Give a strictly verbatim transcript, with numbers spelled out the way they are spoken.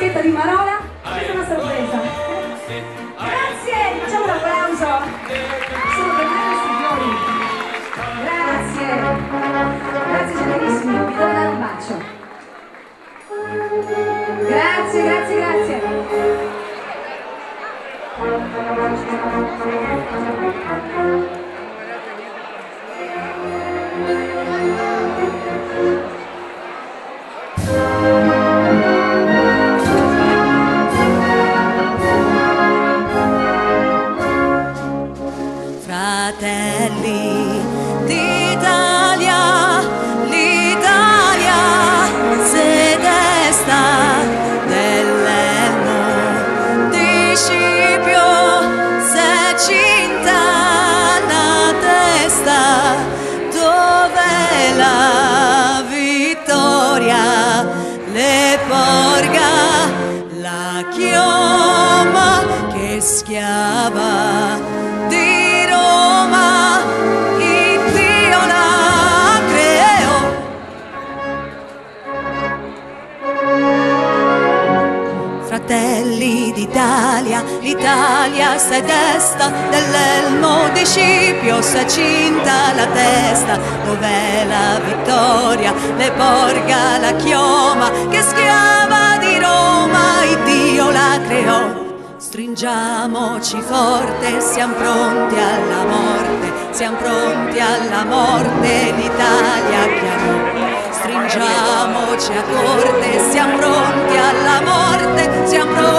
vaschetta di Marola, questa è una sorpresa. Grazie, facciamo un applauso. Sono per me questi fiori. Grazie. Grazie gentilissimi, vi devo dare un bacio. Grazie, grazie, grazie. Fratelli d'Italia, l'Italia se desta dell'elmo di Scipio, se cinta la testa, dove la vittoria le porga la chioma che schiava di Roma, il Dio la creò. Fratelli d'Italia, l'Italia si desta dell'elmo di Scipio, si cinta la testa, dov'è la vittoria le porga la chioma che schiava di Roma, il Dio la creò. Stringiamoci forte, siamo pronti alla morte, siamo pronti alla morte, l'Italia chiamò. Stringiamoci a corte, siamo pronti alla morte, siamo pronti